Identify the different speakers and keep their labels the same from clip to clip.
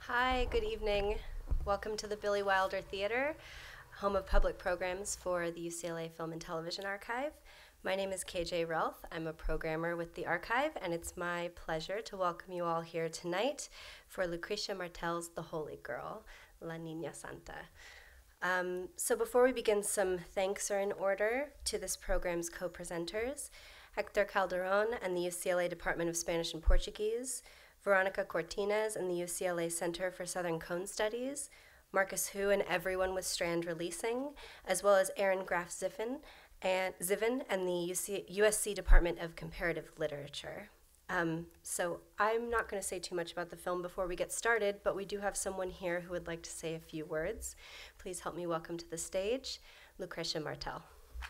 Speaker 1: Hi, good evening. Welcome to the Billy Wilder Theater, home of public programs for the UCLA Film and Television Archive. My name is KJ Relf. I'm a programmer with the archive, and it's my pleasure to welcome you all here tonight for Lucrecia Martel's The Holy Girl, La Niña Santa. So before we begin, some thanks are in order to this program's co-presenters, Hector Calderon and the UCLA Department of Spanish and Portuguese, Veronica Cortines and the UCLA Center for Southern Cone Studies, Marcus Hu and everyone with Strand Releasing, as well as Aaron Graf Ziffen and the USC Department of Comparative Literature. So I'm not going to say too much about the film before we get started, but we do have someone here who would like to say a few words. Please help me welcome to the stage, Lucrecia Martel.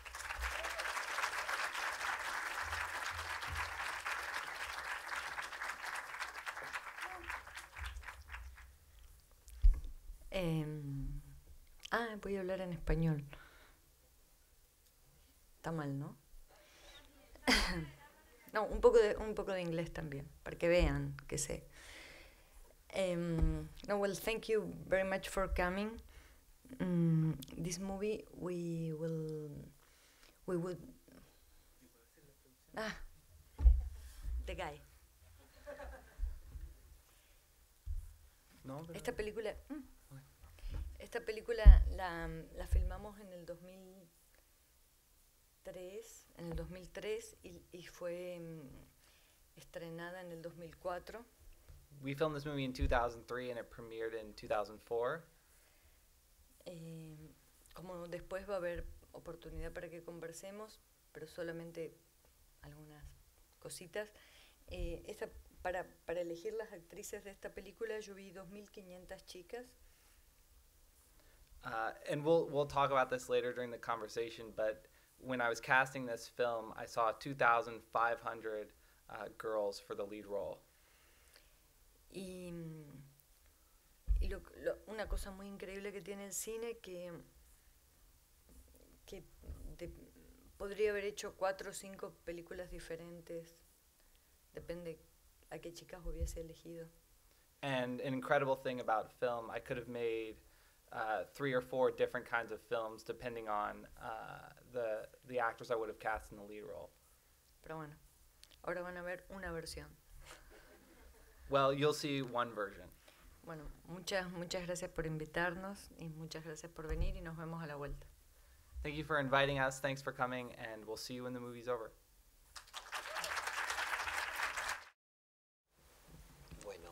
Speaker 2: Voy a hablar en español. Está mal, ¿no? No, un poco de inglés también, para que vean que sé. No, well, thank you very much for coming. This movie, we would... The guy.
Speaker 3: No,
Speaker 2: Esta película la filmamos en el 2003 y fue estrenada en el 2004.
Speaker 3: We filmed this movie in 2003 and it premiered in 2004.
Speaker 2: Como después va a haber oportunidad para que conversemos, pero solamente algunas cositas. Para elegir las actrices de esta película yo vi 2.500 chicas.
Speaker 3: And we'll talk about this later during the conversation, but when I was casting this film, I saw 2,500 girls for the lead role.
Speaker 2: Y una cosa muy increíble que tiene el cine que podría haber hecho 4 o 5 películas diferentes, depende a qué chicas hubiese elegido.
Speaker 3: And an incredible thing about film, I could have made 3 or 4 different kinds of films depending on the actors I would have cast in the lead role.
Speaker 2: Pero bueno, ahora van a ver una versión.
Speaker 3: Well, you'll see one version.
Speaker 2: Bueno, muchas gracias por invitarnos y muchas gracias por venir y nos vemos a la vuelta.
Speaker 3: Thank you for inviting us, thanks for coming, and we'll see you when the movie's over.
Speaker 4: Bueno,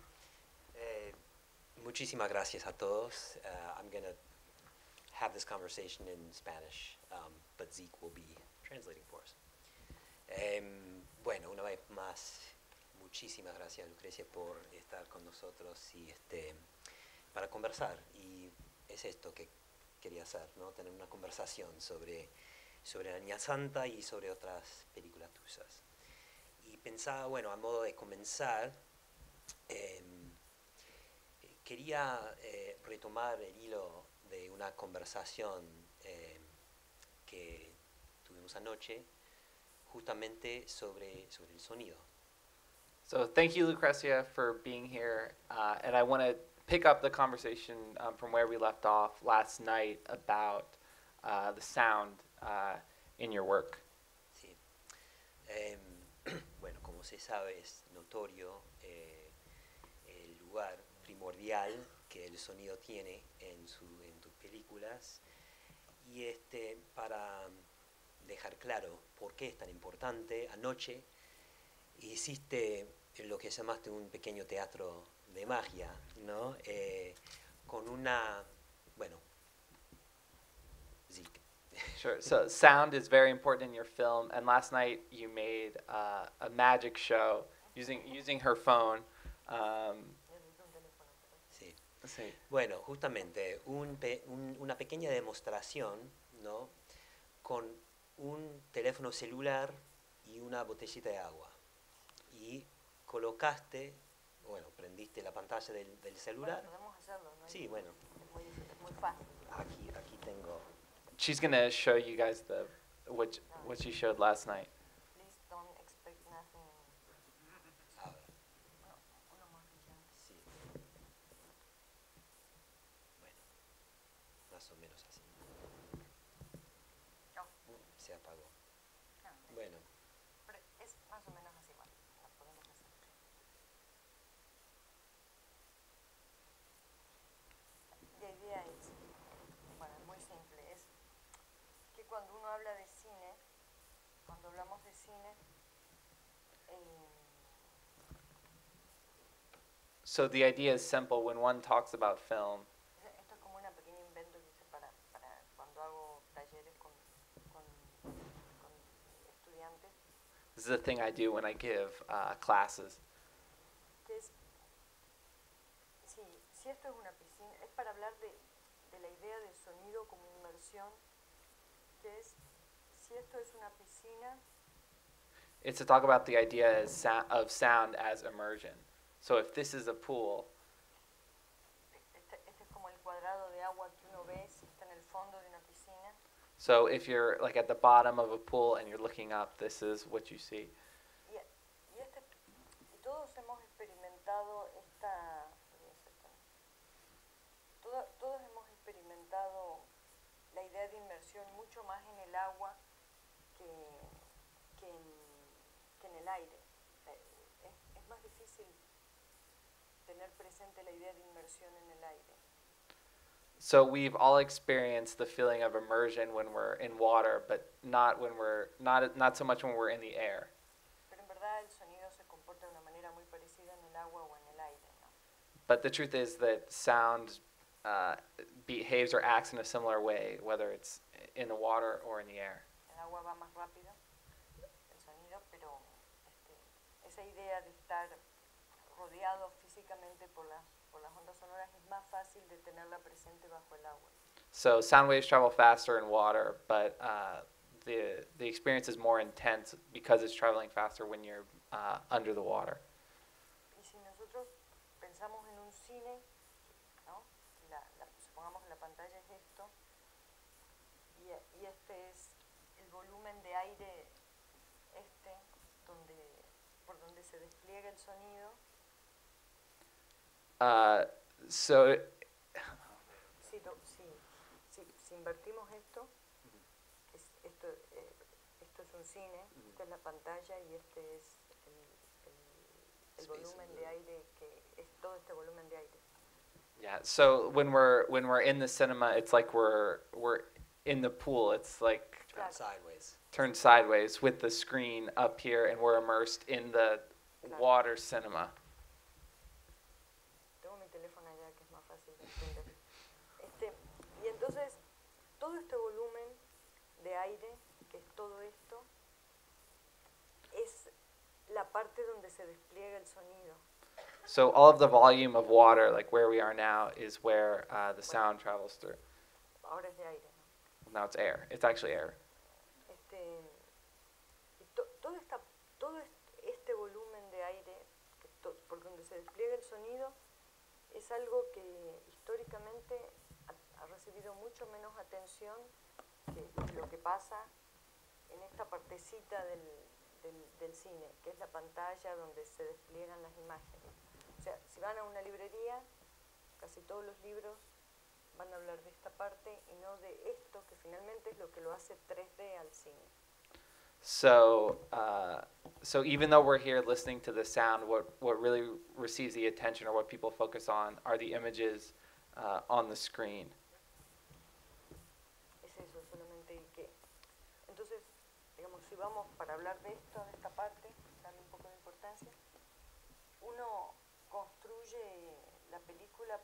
Speaker 4: muchísimas gracias a todos. I'm going to have this conversation in Spanish, but Zeke will be translating for us. Bueno, una vez más, muchísimas gracias, Lucrecia, por estar con nosotros y para conversar. Y es esto que quería hacer, ¿no? Tener una conversación sobre La Niña Santa y sobre otras películas tuyas. Y pensaba, bueno, a modo de comenzar, quería retomar el hilo de una conversación que tuvimos anoche, justamente sobre el sonido.
Speaker 3: So thank you, Lucrecia, for being here, and I want to pick up the conversation from where we left off last night about the sound in your work.
Speaker 4: Sí. Bueno, como se sabe, es notorio el lugar primordial que el sonido tiene en tus películas, y para dejar claro por qué es tan importante, anoche hiciste lo que llamaste un pequeño teatro de magia, ¿no? Con bueno, Zeke.
Speaker 3: Sure. So sound is very important in your film, and last night you made a magic show using her phone.
Speaker 4: Sí.
Speaker 3: Sí.
Speaker 4: Bueno, justamente una pequeña demostración, ¿no? Con un teléfono celular y una botellita de agua. Y colocaste, bueno, prendiste la pantalla del celular.
Speaker 2: Bueno, podemos hacerlo, ¿no?
Speaker 4: Sí, bueno.
Speaker 2: Es muy fácil.
Speaker 4: Aquí tengo.
Speaker 3: She's gonna show you guys what she showed last night.
Speaker 2: Please don't expect nothing.
Speaker 4: A ver.
Speaker 2: Uno más brillante.
Speaker 4: Sí. más o menos así.
Speaker 2: No.
Speaker 4: Se apagó.
Speaker 2: No,
Speaker 4: Bueno,
Speaker 2: pero es más o menos así, bueno, la podemos hacer. La idea es, bueno, es muy simple, es que cuando uno habla de cine, cuando hablamos de cine,
Speaker 3: So the idea is simple. When one talks about film,
Speaker 2: esto es como una pequeña invento que hice para cuando hago talleres con estudiantes,
Speaker 3: this is a thing I do when I give classes.
Speaker 2: que es, si esto es una piscina, es para hablar de la idea de sonido como inmersión, que es, si esto es una piscina,
Speaker 3: It's to talk about the idea of sound as immersion. So if this is a pool,
Speaker 2: este es como el cuadrado de agua que uno ve si está en el fondo de una piscina,
Speaker 3: so if you're like at the bottom of a pool and you're looking up, this is what you see.
Speaker 2: y todos hemos experimentado todos hemos experimentado la idea de inmersión mucho más en el agua que en el aire. Es más difícil tener presente la idea de inmersión en el aire.
Speaker 3: So we've all experienced the feeling of immersion when we're in water, but not so much when we're in the air.
Speaker 2: Pero en verdad el sonido se comporta de una manera muy parecida en el agua o en el aire, ¿no?
Speaker 3: But the truth is that sound behaves or acts in a similar way, whether it's in the water or in the air.
Speaker 2: El agua va más rápido, el sonido, pero esa idea de estar rodeado físicamente por las ondas sonoras es más fácil de tenerla presente bajo el agua.
Speaker 3: So sound waves travel faster in water, but the experience is more intense because it's traveling faster when you're under the water.
Speaker 2: Y si nosotros pensamos en un cine, ¿no? Supongamos que la pantalla es esto, y este es el volumen de aire por donde se despliega el sonido.
Speaker 3: So
Speaker 2: Si invertimos esto es un cine, esta es la pantalla y este es el volumen de aire, que es todo este volumen de aire.
Speaker 3: yeah, so when we're in the cinema, it's like we're in the pool. It's like
Speaker 2: Claro.
Speaker 4: sideways.
Speaker 3: turned sideways with the screen up here, and we're immersed in the water cinema.
Speaker 2: Tengo mi teléfono allá que es más fácil de entender. Y entonces, todo este volumen de aire, que es todo esto, es la parte donde se despliega el sonido.
Speaker 3: So all of the volume of water, like where we are now, is where the sound travels through.
Speaker 2: Ahora es de aire, ¿no?
Speaker 3: Now it's air. It's actually air.
Speaker 2: Y todo este volumen de aire, por donde se despliega el sonido, es algo que históricamente ha recibido mucho menos atención que lo que pasa en esta partecita del cine, que es la pantalla donde se despliegan las imágenes. O sea, si van a una librería, casi todos los libros van a hablar de esta parte y no de esto, que finalmente es lo que lo hace 3D al cine.
Speaker 3: So even though we're here listening to the sound, what really receives the attention or what people focus on are the images on the screen.
Speaker 2: Es eso, solamente que... Entonces, digamos, si vamos para hablar de esto, de esta parte, darle un poco de importancia, uno construye la película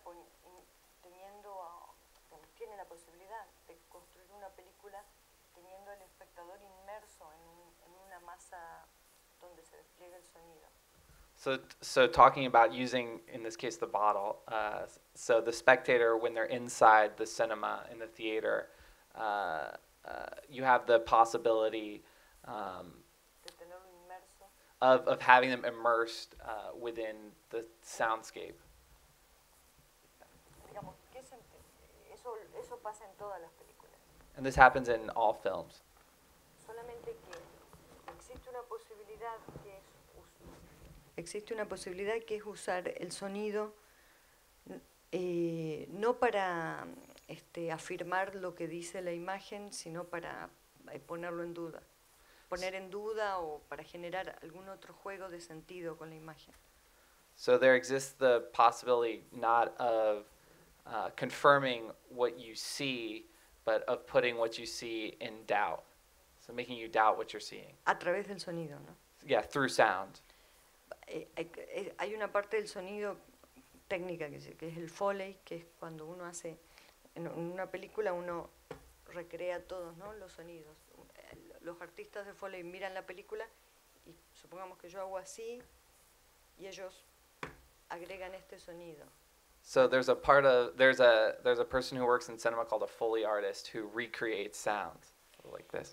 Speaker 2: tiene la posibilidad de construir una película teniendo al espectador inmerso en una masa donde se despliega el sonido.
Speaker 3: So talking about using, in this case, the bottle. So the spectator, when they're inside the cinema, in the theater, you have the possibility
Speaker 2: De tenerlo inmerso.
Speaker 3: of having them immersed within the soundscape.
Speaker 2: Digamos, eso pasa en todas las películas.
Speaker 3: And this happens in all films.
Speaker 2: Solamente que existe una posibilidad que es usar el sonido no para afirmar lo que dice la imagen, sino para ponerlo en duda. Poner en duda o para generar algún otro juego de sentido con la imagen.
Speaker 3: So there exists the possibility not of confirming what you see, but of putting what you see in doubt. So making you doubt what you're seeing.
Speaker 2: A través del sonido, ¿no?
Speaker 3: Yeah, through sound.
Speaker 2: Hay una parte del sonido técnica que es el Foley, que es cuando uno hace, en una película uno recrea todos, ¿no?, los sonidos. Los artistas de Foley miran la película y supongamos que yo hago así y ellos agregan este sonido.
Speaker 3: So there's a person who works in cinema called a Foley artist who recreates sounds like this.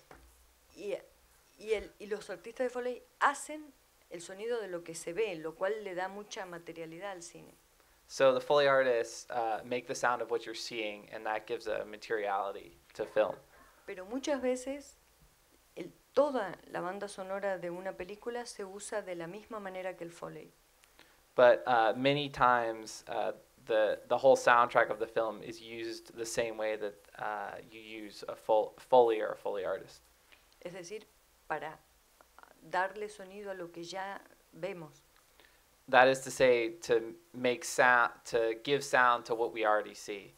Speaker 2: Y los artistas de Foley hacen el sonido de lo que se ve, lo cual le da mucha materialidad al cine.
Speaker 3: So the Foley artists make the sound of what you're seeing, and that gives a materiality to film.
Speaker 2: Pero muchas veces toda la banda sonora de una película se usa de la misma manera que el Foley.
Speaker 3: But many times the whole soundtrack of the film is used the same way that you use a Foley or a Foley artist.
Speaker 2: Es decir, para darle sonido a lo que ya vemos.
Speaker 3: That is to say, to make sound, to give sound to what we already see.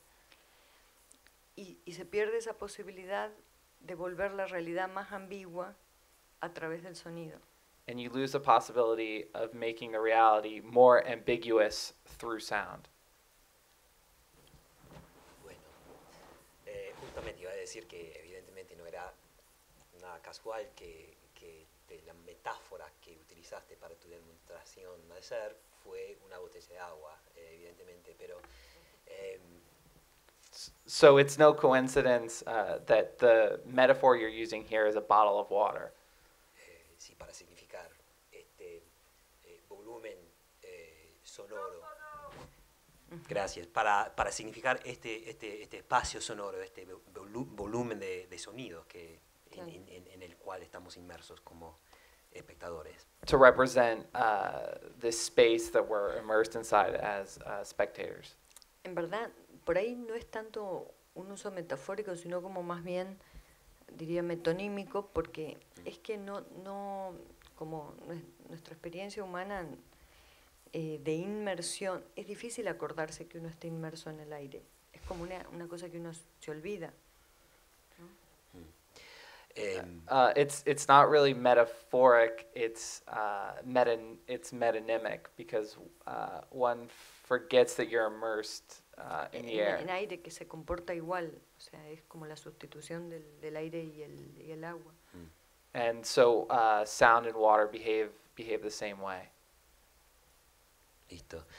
Speaker 2: Y se pierde esa posibilidad de volver la realidad más ambigua a través del sonido.
Speaker 3: And you lose the possibility of making the reality more ambiguous through sound.
Speaker 4: Bueno, justamente iba a decir que evidentemente no era nada casual que la metáfora que utilizaste para tu demostración de hacer fue una botella de agua, evidentemente, pero...
Speaker 3: So it's no coincidence that the metaphor you're using here is a bottle of water.
Speaker 4: Sí, para significar este volumen sonoro. Gracias. Para significar este espacio sonoro, este volumen de sonidos que en el cual estamos inmersos como espectadores.
Speaker 3: To represent this space that we're immersed inside as spectators.
Speaker 2: En verdad, por ahí no es tanto un uso metafórico, sino como más bien, diría, metonímico, porque es que no como nuestra experiencia humana de inmersión, es difícil acordarse que uno está inmerso en el aire. Es como una cosa que uno se olvida.
Speaker 3: It's not really metaphoric. It's metonymic because one forgets that you're immersed in the air.
Speaker 2: En aire que se comporta igual, o sea, es como la sustitución del aire y el agua.
Speaker 3: And so sound and water behave the same way.
Speaker 4: Listo.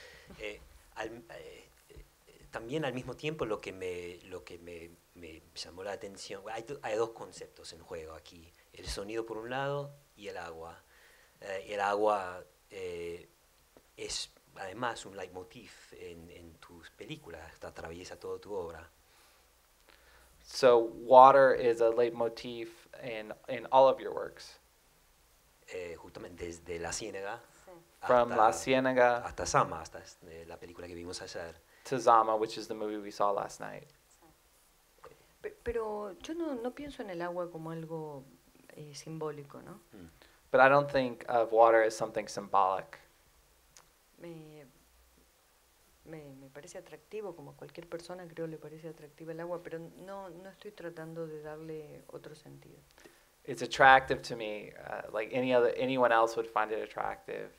Speaker 4: También al mismo tiempo lo que me llamó la atención, hay dos conceptos en juego aquí, el sonido por un lado y el agua. El agua es además un leitmotiv en tus películas, atraviesa toda tu obra.
Speaker 3: So water is a leitmotiv in all of your works.
Speaker 4: Justamente desde La Ciénaga
Speaker 3: From La Ciénaga
Speaker 4: hasta Sama, hasta la película que vimos ayer.
Speaker 3: to Zama, which is the movie we saw last night.
Speaker 2: Pero yo no pienso en el agua como algo simbólico, ¿no?
Speaker 3: But I don't think of water as something symbolic.
Speaker 2: Me parece atractivo, como a cualquier persona creo le parece atractivo el agua, pero no estoy tratando de darle otro sentido.
Speaker 3: It's attractive to me, like anyone else would find it attractive.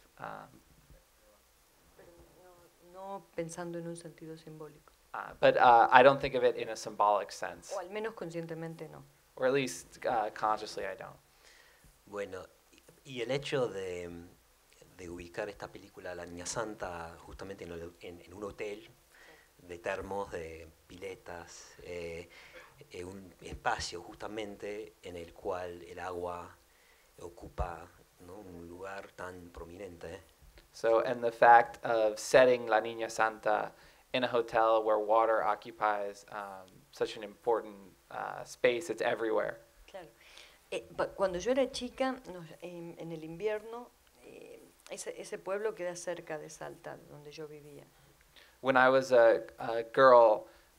Speaker 2: Pero no pensando en un sentido simbólico.
Speaker 3: But I don't think of it in a symbolic sense,
Speaker 2: O al menos conscientemente no.
Speaker 3: or at least consciously I don't.
Speaker 4: Bueno, y el hecho de ubicar esta película La Niña Santa justamente en un hotel de termos, de piletas, un espacio justamente en el cual el agua ocupa, ¿no?, un lugar tan prominente.
Speaker 3: So, and the fact of setting La Niña Santa in a hotel where water occupies such an important space, it's everywhere.
Speaker 2: Claro. Cuando yo era chica, en el invierno, ese pueblo queda cerca de Salta, donde yo vivía.
Speaker 3: When I was a girl,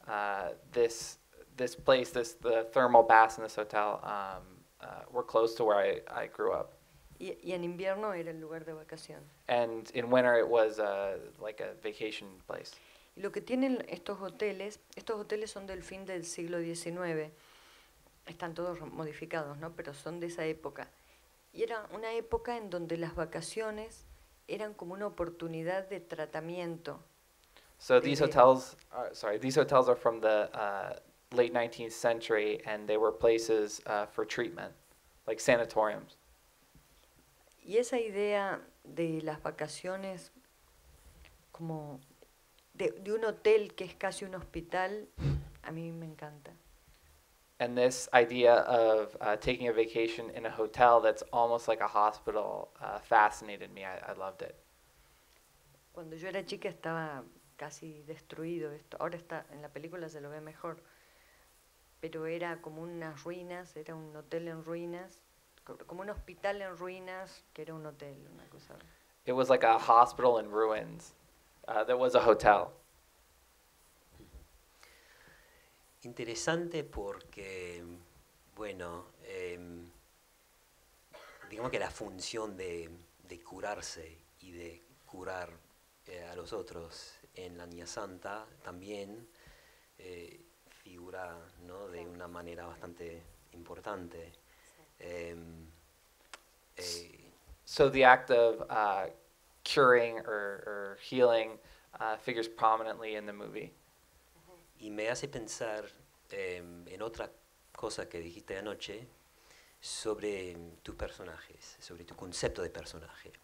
Speaker 3: this place, the thermal baths in this hotel were close to where I grew up.
Speaker 2: Y en invierno era el lugar de vacación.
Speaker 3: And in winter it was like a vacation place.
Speaker 2: Y lo que tienen estos hoteles son del fin del siglo XIX, están todos modificados, ¿no? Pero son de esa época. Y era una época en donde las vacaciones eran como una oportunidad de tratamiento.
Speaker 3: So these hotels are from the late 19th century, and they were places for treatment, like sanatoriums.
Speaker 2: Y esa idea de las vacaciones como de un hotel que es casi un hospital, a mí me encanta.
Speaker 3: And this idea of taking a vacation in a hotel that's almost like a hospital fascinated me. I loved it.
Speaker 2: Cuando yo era chica estaba casi destruido esto. Ahora está en la película, se lo ve mejor. Pero era como unas ruinas, era un hotel en ruinas, como un hospital en ruinas, que era un hotel, una cosa.
Speaker 3: It was like a hospital in ruins that was a hotel.
Speaker 4: Interesante porque, bueno, digamos que la función de curarse y de curar a los otros en la Niña Santa también figura, ¿no?, de una manera bastante importante.
Speaker 3: So the act of curing or healing figures prominently in the movie.
Speaker 4: Y me hace pensar en otra cosa que dijiste anoche sobre tus personajes, sobre tu concepto de personaje.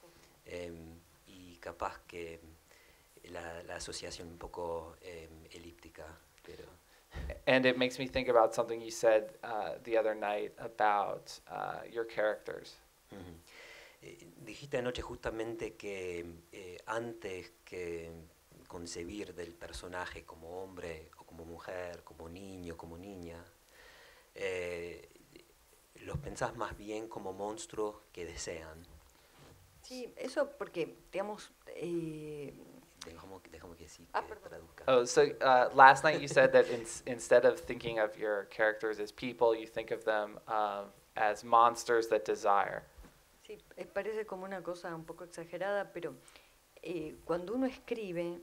Speaker 4: Y capaz que la asociación un poco elíptica, pero...
Speaker 3: And it makes me think about something you said the other night about your characters.
Speaker 4: Dijiste anoche justamente que antes que concebir del personaje como hombre o como mujer, como niño, como niña, los pensás más bien como monstruos que desean.
Speaker 2: Sí, eso porque, digamos...
Speaker 4: Déjame que sí,
Speaker 2: Perdón.
Speaker 4: traduzca.
Speaker 3: Oh, so last night you said that instead of thinking of your characters as people, you think of them as monsters that desire.
Speaker 2: Sí, parece como una cosa un poco exagerada, pero cuando uno escribe,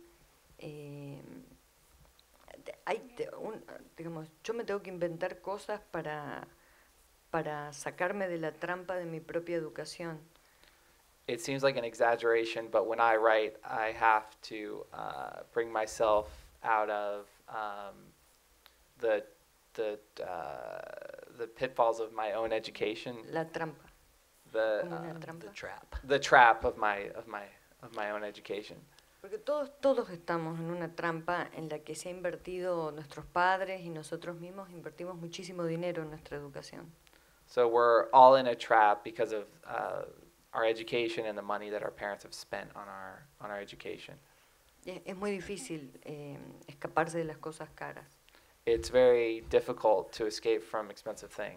Speaker 2: digamos, yo me tengo que inventar cosas para sacarme de la trampa de mi propia educación.
Speaker 3: It seems like an exaggeration, but when I write, I have to bring myself out of the pitfalls of my own education.
Speaker 2: La trampa.
Speaker 3: The
Speaker 2: Como una trampa.
Speaker 3: the trap of my own education.
Speaker 2: Porque todos estamos en una trampa en la que se ha invertido nuestros padres y nosotros mismos invertimos muchísimo dinero en nuestra educación.
Speaker 3: So we're all in a trap because of our education and the money that our parents have spent on our education.
Speaker 2: Es muy difícil escaparse de las cosas caras.
Speaker 3: It's very difficult to escape from expensive things.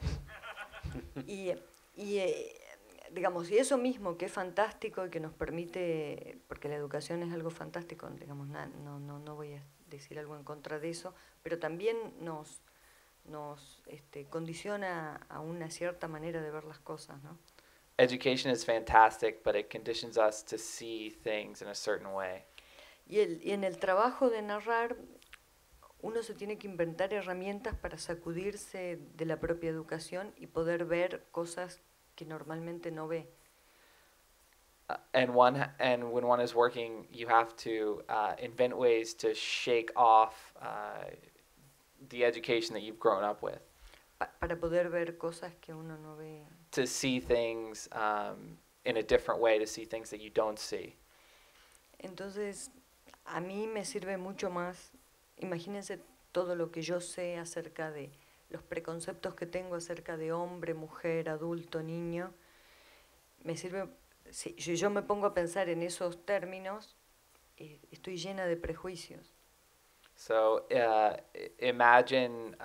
Speaker 2: Digamos, y eso mismo que es fantástico y que nos permite, porque la educación es algo fantástico, digamos, no voy a decir algo en contra de eso, pero también nos condiciona a una cierta manera de ver las cosas, ¿no?
Speaker 3: Education is fantastic, but it conditions us to see things in a certain way.
Speaker 2: Y en el trabajo de narrar, uno se tiene que inventar herramientas para sacudirse de la propia educación y poder ver cosas que normalmente no ve.
Speaker 3: And when one is working, you have to invent ways to shake off the education that you've grown up with.
Speaker 2: Para poder ver cosas que uno no ve.
Speaker 3: To see things in a different way, to see things that you don't see.
Speaker 2: Entonces, a mí me sirve mucho más, imagínense todo lo que yo sé acerca de los preconceptos que tengo acerca de hombre, mujer, adulto, niño. Me sirve, si yo me pongo a pensar en esos términos, estoy llena de prejuicios.
Speaker 3: So imagine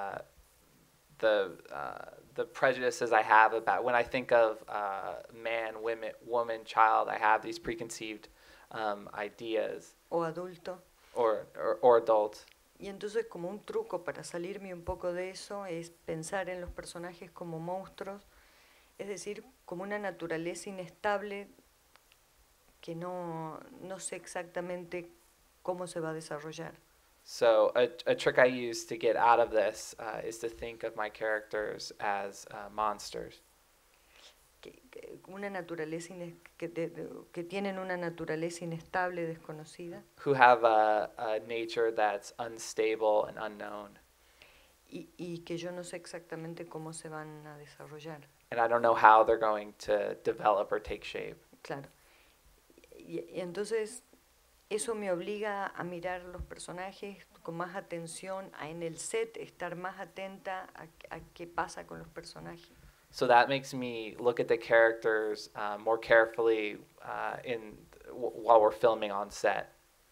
Speaker 3: the prejudices I have about when I think of man, woman, child. I have these preconceived ideas.
Speaker 2: O adulto.
Speaker 3: Or adult.
Speaker 2: Y entonces como un truco para salirme un poco de eso es pensar en los personajes como monstruos, es decir, como una naturaleza inestable que no sé exactamente cómo se va a desarrollar.
Speaker 3: So a trick I use to get out of this is to think of my characters as monsters
Speaker 2: Una naturaleza que tienen una naturaleza inestable, desconocida,
Speaker 3: who have a nature that's unstable and unknown.
Speaker 2: y que yo no sé exactamente cómo se van a desarrollar.
Speaker 3: And I don't know how they're going to develop or take shape.
Speaker 2: Claro. Y entonces eso me obliga a mirar los personajes con más atención, a en el set estar más atenta a qué pasa con los personajes.
Speaker 3: So that makes me look at the characters more carefully while we're filming on set.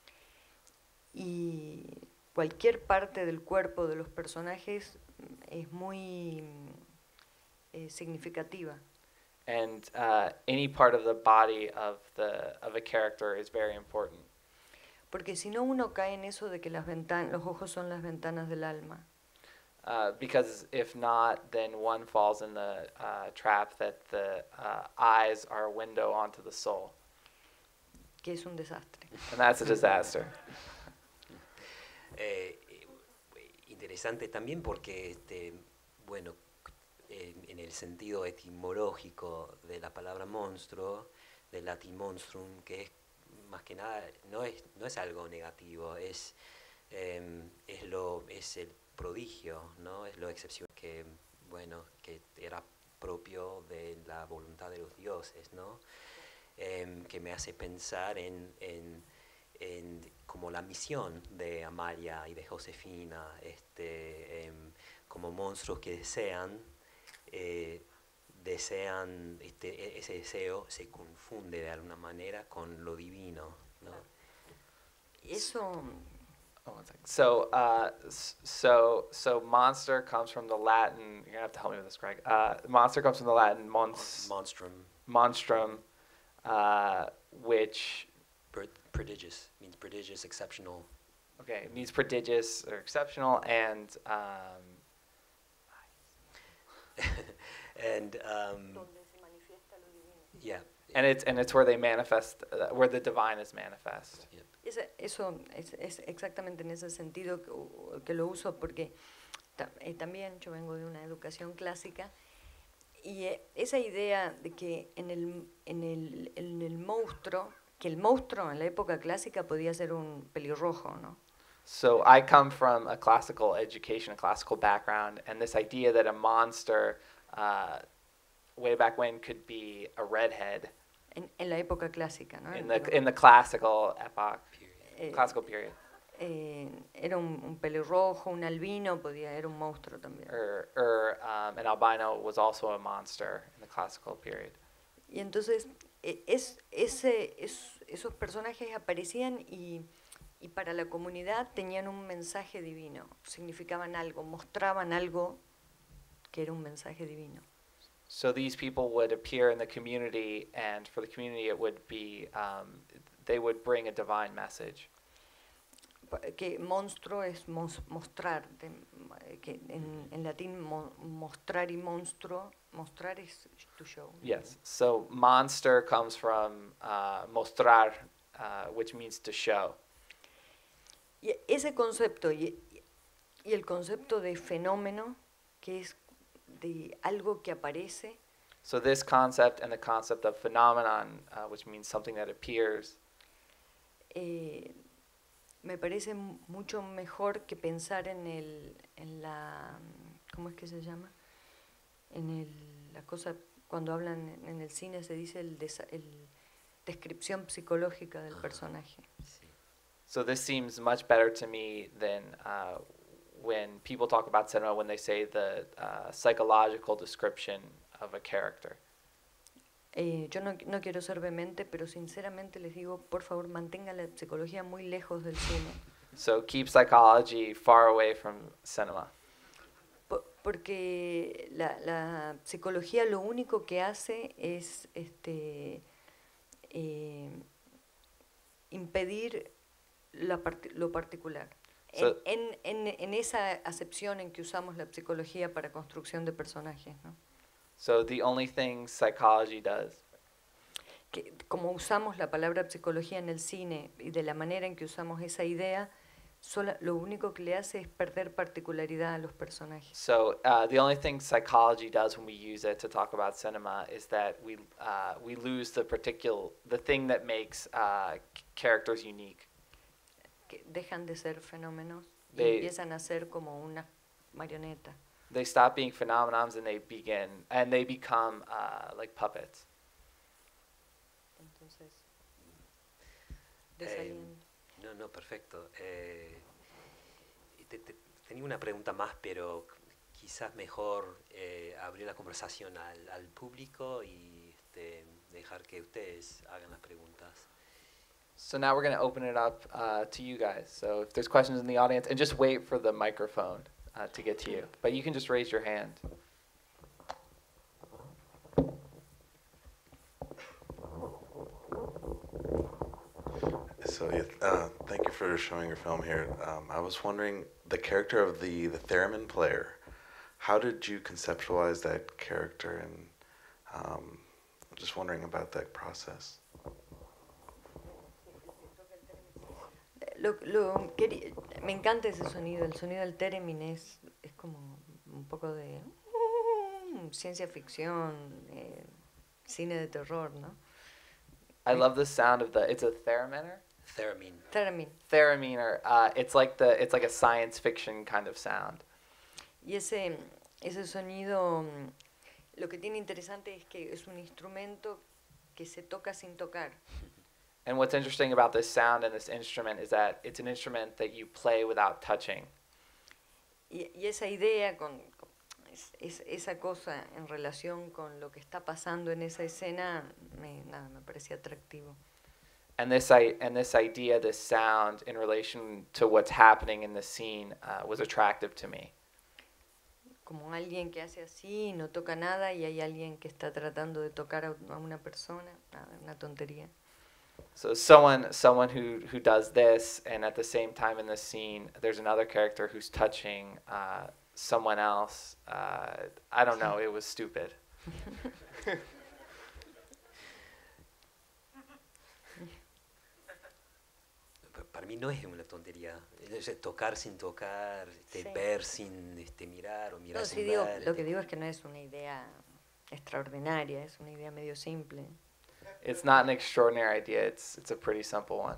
Speaker 2: Y cualquier parte del cuerpo de los personajes es muy significativa.
Speaker 3: And any part of the body of a character is very important.
Speaker 2: Porque si no uno cae en eso de que los ojos son las ventanas del alma.
Speaker 3: Because if not, then one falls in the trap that the eyes are a window onto the soul.
Speaker 2: Que es un desastre.
Speaker 3: And that's a disaster.
Speaker 4: Interesante también porque, bueno, en el sentido etimológico de la palabra monstruo, del latín monstrum, que es más que nada, no es algo negativo, es el prodigio, ¿no? Es lo excepcional que, bueno, que era propio de la voluntad de los dioses, ¿no? Que me hace pensar en como la misión de Amalia y de Josefina, como monstruos que desean, ese deseo se confunde de alguna manera con lo divino, ¿no?
Speaker 2: Eso.
Speaker 3: Oh, one second. So monster comes from the Latin. You're gonna have to help me with this, Greg. Monster comes from the Latin monstrum, which
Speaker 4: prodigious means prodigious, exceptional.
Speaker 3: Okay, it means prodigious or exceptional, and
Speaker 2: Donde se manifiesta lo divino.
Speaker 4: yeah.
Speaker 3: And it's where they manifest, where the divine is manifest.
Speaker 4: Yep.
Speaker 2: Eso es exactamente en ese sentido que lo uso, porque también yo vengo de una educación clásica, y esa idea de que en el monstruo, que el monstruo en la época clásica podía ser un pelirrojo, ¿no?
Speaker 3: So I come from a classical education, a classical background, and this idea that a monster, way back when, could be a redhead.
Speaker 2: En la época clásica, ¿no?
Speaker 3: In the classical epoch, classical period.
Speaker 2: Era un pelirrojo, un albino, era un monstruo también.
Speaker 3: An albino was also a monster in the classical period.
Speaker 2: Y entonces esos personajes aparecían y para la comunidad tenían un mensaje divino, significaban algo, mostraban algo que era un mensaje divino.
Speaker 3: So these people would appear in the community, and for the community it would be, they would bring a divine message.
Speaker 2: Que monstruo es mostrar, que en latín mostrar y monstruo, mostrar es to show.
Speaker 3: Yes, so monster comes from mostrar, which means to show.
Speaker 2: Y ese concepto y el concepto de fenómeno, que es de algo que aparece.
Speaker 3: So this concept and the concept of phenomenon, which means something that appears,
Speaker 2: me parece mucho mejor que pensar en la, ¿cómo es que se llama? La cosa, cuando hablan en el cine se dice el descripción psicológica del personaje.
Speaker 4: Sí.
Speaker 3: So this seems much better to me than when people talk about cinema, when they say the psychological description of a character.
Speaker 2: Yo no quiero ser vehemente, pero sinceramente les digo, por favor, mantengan la psicología muy lejos del cine.
Speaker 3: So keep psychology far away from cinema.
Speaker 2: Porque la psicología lo único que hace es impedir lo particular.
Speaker 3: So-
Speaker 2: en esa acepción en que usamos la psicología para construcción de personajes, ¿no?
Speaker 3: So the only thing psychology does
Speaker 2: Que como usamos la palabra psicología en el cine y de la manera en que usamos esa idea, lo único que le hace es perder particularidad a los personajes.
Speaker 3: So the only thing psychology does when we use it to talk about cinema is that we lose the thing that makes characters unique.
Speaker 2: Que dejan de ser fenómenos y
Speaker 3: They-
Speaker 2: empiezan a ser como una marioneta.
Speaker 3: They stop being phenomenons and they become like puppets.
Speaker 2: Entonces, desaliento.
Speaker 4: No, perfecto. Tenía una pregunta más, pero quizás mejor abrir la conversación al público y dejar que ustedes hagan las preguntas.
Speaker 3: So now we're going to open it up to you guys. So if there's questions in the audience, and just wait for the microphone to get to you. But you can just raise your hand.
Speaker 5: So thank you for showing your film here. I was wondering, the character of the theremin player, how did you conceptualize that character? And I'm just wondering about that process.
Speaker 2: Me encanta ese sonido, el sonido del theremin es como un poco de ciencia ficción, cine de terror, ¿no?
Speaker 3: I love the sound of it's a theremin?
Speaker 4: Theremin.
Speaker 3: Theremin, it's like a science fiction kind of sound.
Speaker 2: Y ese sonido, lo que tiene interesante es que es un instrumento que se toca sin tocar.
Speaker 3: And what's interesting about this sound and this instrument is that it's an instrument that you play without touching.
Speaker 2: Y esa idea, esa cosa en relación con lo que está pasando en esa escena, me parecía atractivo.
Speaker 3: And this idea, this sound in relation to what's happening in the scene was attractive to me.
Speaker 2: Como alguien que hace así, no toca nada, y hay alguien que está tratando de tocar a una persona, una tontería.
Speaker 3: So someone who does this, and at the same time in the scene, there's another character who's touching someone else. I don't know, it was stupid.
Speaker 4: Para mí no es una tontería. Tocar sin tocar,
Speaker 2: Sí.
Speaker 4: ver sin mirar o mirar
Speaker 2: No,
Speaker 4: sin
Speaker 2: sí,
Speaker 4: ver.
Speaker 2: lo que digo es que no es una idea extraordinaria, es una idea medio simple.
Speaker 3: It's not an extraordinary idea. It's a pretty simple one.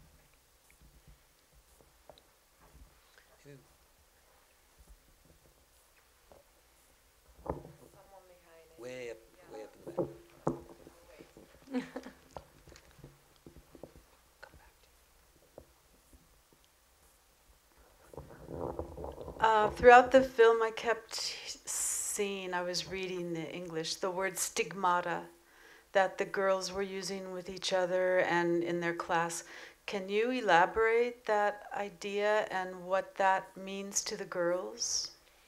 Speaker 4: Way up in the back.
Speaker 6: Throughout the film, I kept seeing, I was reading the English, the word stigmata that the girls were using with each other and in their class. Can you elaborate that idea and what that means to the girls?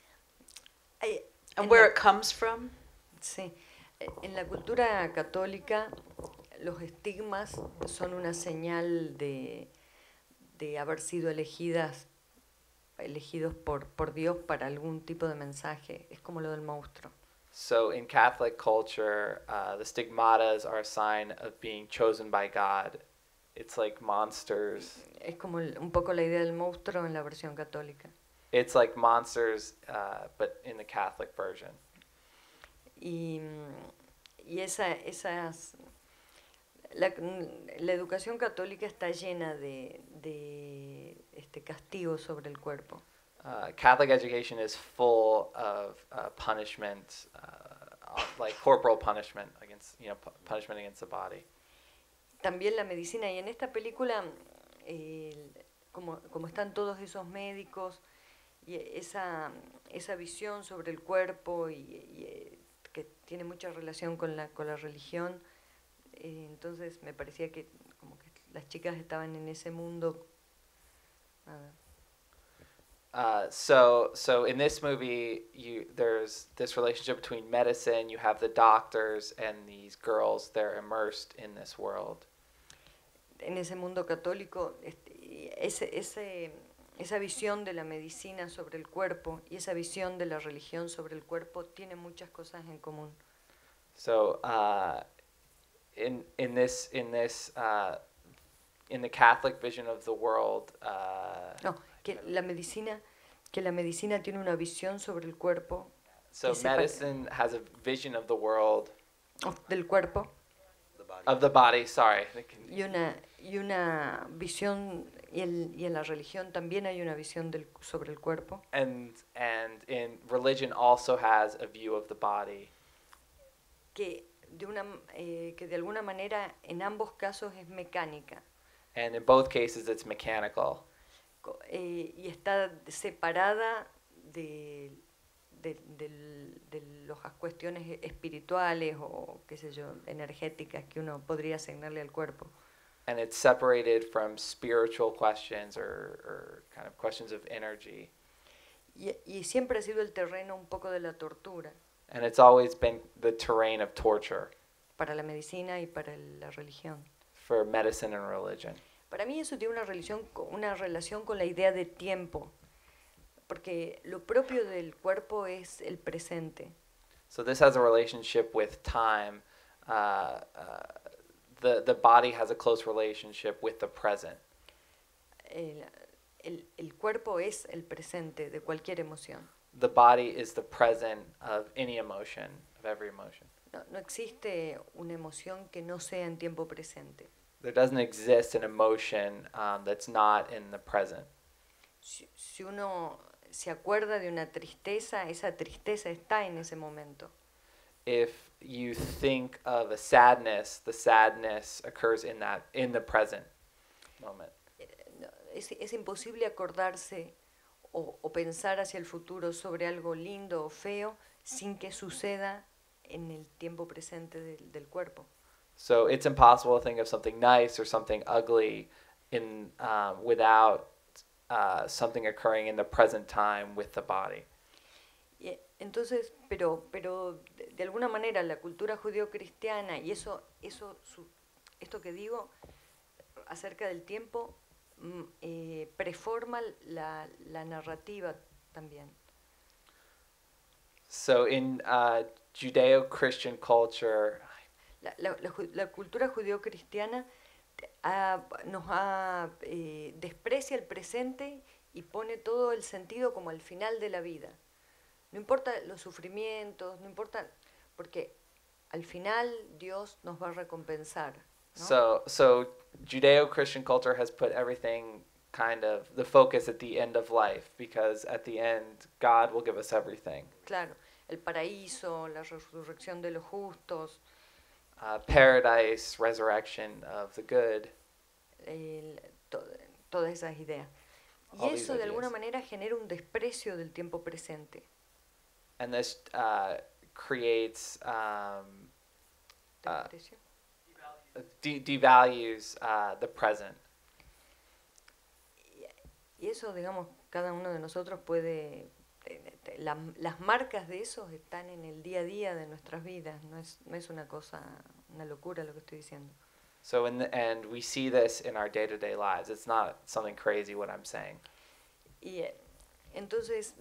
Speaker 6: And where it comes from?
Speaker 2: Sí, en la cultura católica los estigmas son una señal de haber sido elegidos por Dios para algún tipo de mensaje. Es como lo del monstruo.
Speaker 3: So in Catholic culture, the stigmatas are a sign of being chosen by God. It's like monsters.
Speaker 2: Es como un poco la idea del monstruo en la versión católica.
Speaker 3: It's like monsters, but in the Catholic version.
Speaker 2: Y la educación católica está llena de castigos sobre el cuerpo.
Speaker 3: Catholic education is full of punishment, like corporal punishment against, punishment against the body.
Speaker 2: También la medicina, y en esta película, como están todos esos médicos, y esa visión sobre el cuerpo, y que tiene mucha relación con la religión, entonces me parecía que como que las chicas estaban en ese mundo.
Speaker 3: So in this movie, there's this relationship between medicine. You have the doctors and these girls. They're immersed in this world.
Speaker 2: En ese mundo católico, esa visión de la medicina sobre el cuerpo y esa visión de la religión sobre el cuerpo tiene muchas cosas en común.
Speaker 3: So in the Catholic vision of the world,
Speaker 2: No, que la medicina tiene una visión sobre el cuerpo,
Speaker 3: so
Speaker 2: que separa-
Speaker 3: medicine has a vision of the world,
Speaker 2: del cuerpo,
Speaker 4: The body.
Speaker 3: of the body. Sorry,
Speaker 2: y una visión, y en la religión también hay una visión sobre el cuerpo,
Speaker 3: and in religion also has a view of the body.
Speaker 2: que de alguna manera en ambos casos es mecánica.
Speaker 3: And in both cases, it's mechanical.
Speaker 2: Y está separada de las cuestiones espirituales o, qué sé yo, energéticas que uno podría asignarle al cuerpo.
Speaker 3: And it's separated from spiritual questions or kind of questions of energy.
Speaker 2: Y siempre ha sido el terreno un poco de la tortura
Speaker 3: And it's always been the terrain of torture
Speaker 2: para la medicina y para la religión.
Speaker 3: for medicine and religion.
Speaker 2: Para mí eso tiene una relación con la idea de tiempo, porque lo propio del cuerpo es el presente.
Speaker 3: So this has a relationship with time. The body has a close relationship with the present.
Speaker 2: El cuerpo es el presente de cualquier emoción.
Speaker 3: The body is the present of any emotion, of every emotion.
Speaker 2: No existe una emoción que no sea en tiempo presente.
Speaker 3: There doesn't exist an emotion that's not in the present.
Speaker 2: Si uno se acuerda de una tristeza, esa tristeza está en ese momento.
Speaker 3: If you think of a sadness, the sadness occurs in the present moment.
Speaker 2: Es imposible acordarse o pensar hacia el futuro sobre algo lindo o feo sin que suceda en el tiempo presente del cuerpo.
Speaker 3: So it's impossible to think of something nice or something ugly without something occurring in the present time with the body.
Speaker 2: Y entonces, pero de alguna manera la cultura judeocristiana y esto que digo acerca del tiempo preforma la narrativa también.
Speaker 3: So in Judeo-Christian culture,
Speaker 2: La cultura judeocristiana desprecia el presente y pone todo el sentido como al final de la vida. No importa los sufrimientos, no importa, porque al final Dios nos va a recompensar, ¿no?
Speaker 3: So Judeo-Christian culture has put everything kind of the focus at the end of life, because at the end God will give us everything.
Speaker 2: Claro, el paraíso, la resurrección de los justos,
Speaker 3: Paradise, resurrection of the good.
Speaker 2: todas esas ideas. Y
Speaker 3: All these
Speaker 2: eso de alguna
Speaker 3: ideas.
Speaker 2: manera genera un desprecio del tiempo presente.
Speaker 3: And this creates
Speaker 2: ¿Desprecio?
Speaker 3: devalues the present.
Speaker 2: Y eso, digamos, cada uno de nosotros puede... las marcas de eso están en el día a día de nuestras vidas. No es una cosa, una locura lo que estoy diciendo.
Speaker 3: So in the end, we see this in our day-to-day lives. It's not something crazy what I'm saying.
Speaker 2: Y entonces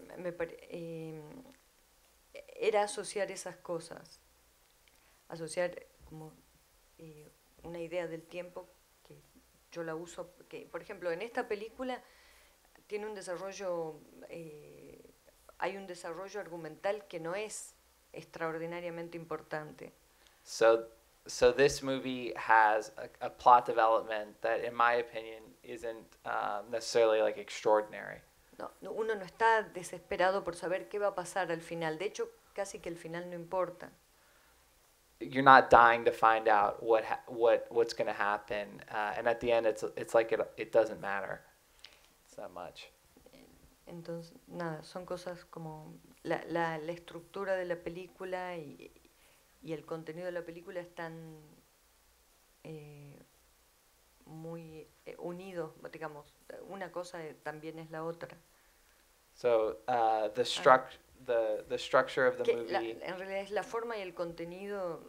Speaker 2: era asociar esas cosas, asociar como una idea del tiempo que yo la uso, que por ejemplo en esta película tiene un desarrollo, hay un desarrollo argumental que no es extraordinariamente importante.
Speaker 3: So this movie has a plot development that, in my opinion, isn't necessarily like extraordinary.
Speaker 2: Uno no está desesperado por saber qué va a pasar al final. De hecho, casi que el final no importa.
Speaker 3: You're not dying to find out what's going to happen, and at the end, it's like it doesn't matter. It's that much.
Speaker 2: Entonces, nada, son cosas como la estructura de la película y el contenido de la película están muy unidos, digamos. Una cosa también es la otra.
Speaker 3: So the structure of the
Speaker 2: Que
Speaker 3: movie.
Speaker 2: en realidad es la forma y el contenido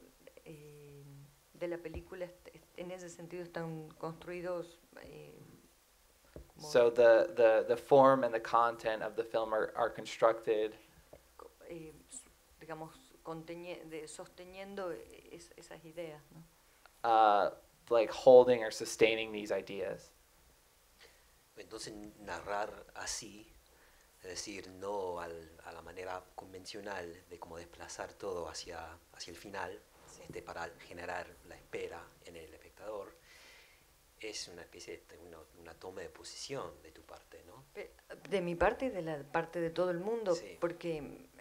Speaker 2: de la película, en ese sentido están construidos
Speaker 3: So the form and the content of the film are constructed
Speaker 2: digamos, sosteniendo esas ideas, ¿no?
Speaker 3: like holding or sustaining these ideas.
Speaker 4: Entonces narrar así, es decir, no a la manera convencional de cómo desplazar todo hacia el final, para generar la espera en el espectador, es una especie de una toma de posición de tu parte, ¿no?
Speaker 2: De mi parte y de la parte de todo el mundo,
Speaker 4: Sí.
Speaker 2: porque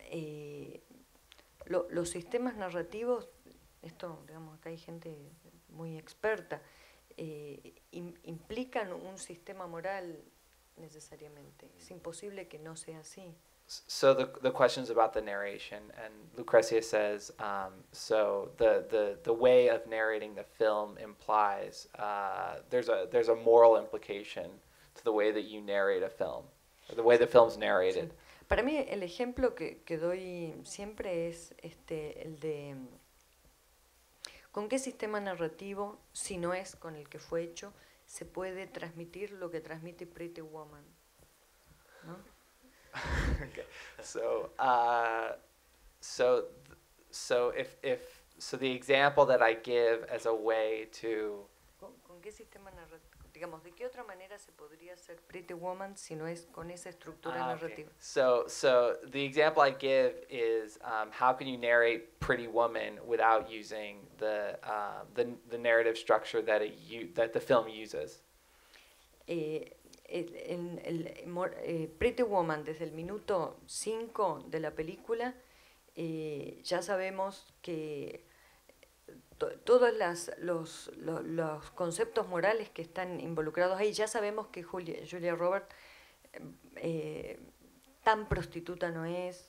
Speaker 2: los sistemas narrativos, esto, digamos, acá hay gente muy experta, implican un sistema moral necesariamente. Es imposible que no sea así.
Speaker 3: So the question's about the narration, and Lucrecia says, so the way of narrating the film implies there's a moral implication to the way that you narrate a film, or the way the film's narrated.
Speaker 2: Sí. Para mí el ejemplo que doy siempre es el de con qué sistema narrativo, si no es con el que fue hecho, se puede transmitir lo que transmite Pretty Woman, ¿no?
Speaker 3: Okay. So the example that I give as a way to
Speaker 2: ¿Con qué sistema narrativo? Digamos, ¿de qué otra manera se podría hacer Pretty Woman si no es con esa estructura
Speaker 3: okay.
Speaker 2: narrativa?
Speaker 3: So the example I give is how can you narrate Pretty Woman without using the narrative structure that that the film uses?
Speaker 2: Pretty Woman, desde el minuto 5 de la película, ya sabemos que todos los conceptos morales que están involucrados ahí, ya sabemos que Julia Roberts tan prostituta no es,